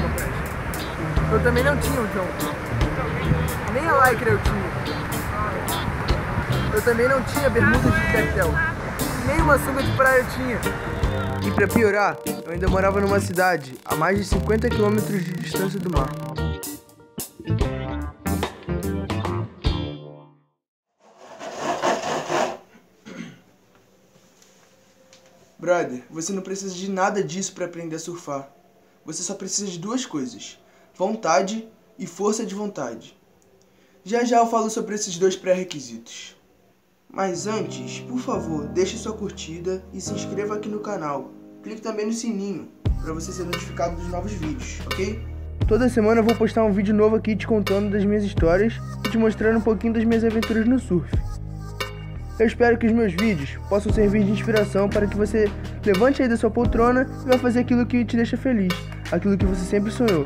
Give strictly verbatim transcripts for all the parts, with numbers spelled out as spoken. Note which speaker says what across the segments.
Speaker 1: uma prancha. Eu também não tinha um jonco. Nem a lycra eu tinha. Eu também não tinha bermuda de cartel. Nem uma sunga de praia eu tinha. E pra piorar, eu ainda morava numa cidade a mais de cinquenta quilômetros de distância do mar. Brother, você não precisa de nada disso para aprender a surfar. Você só precisa de duas coisas: vontade e força de vontade. Já já eu falo sobre esses dois pré-requisitos. Mas antes, por favor, deixe sua curtida e se inscreva aqui no canal. Clique também no sininho para você ser notificado dos novos vídeos, ok? Toda semana eu vou postar um vídeo novo aqui te contando das minhas histórias e te mostrando um pouquinho das minhas aventuras no surf. Eu espero que os meus vídeos possam servir de inspiração para que você levante aí da sua poltrona e vá fazer aquilo que te deixa feliz, aquilo que você sempre sonhou.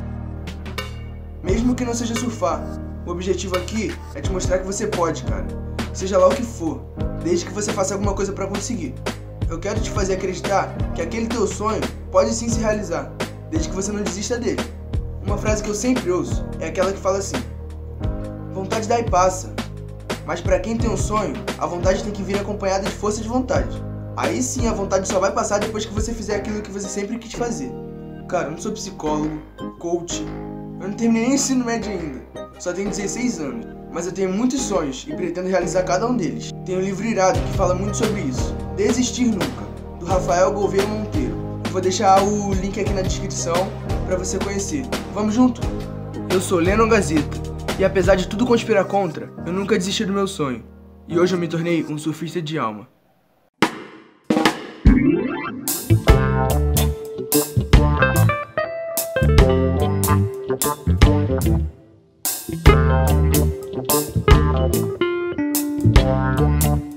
Speaker 1: Mesmo que não seja surfar, o objetivo aqui é te mostrar que você pode, cara. Seja lá o que for, desde que você faça alguma coisa para conseguir. Eu quero te fazer acreditar que aquele teu sonho pode sim se realizar, desde que você não desista dele. Uma frase que eu sempre ouço é aquela que fala assim: vontade dá e passa. Mas pra quem tem um sonho, a vontade tem que vir acompanhada de força de vontade. Aí sim a vontade só vai passar depois que você fizer aquilo que você sempre quis fazer. Cara, eu não sou psicólogo, coach, eu não terminei nem ensino médio ainda. Só tenho dezesseis anos, mas eu tenho muitos sonhos e pretendo realizar cada um deles. Tem um livro irado que fala muito sobre isso, Desistir Nunca, do Rafael Gouveia Monteiro. Eu vou deixar o link aqui na descrição pra você conhecer. Vamos junto? Eu sou Lennon Gazeta. E apesar de tudo conspirar contra, eu nunca desisti do meu sonho. E hoje eu me tornei um surfista de alma. Música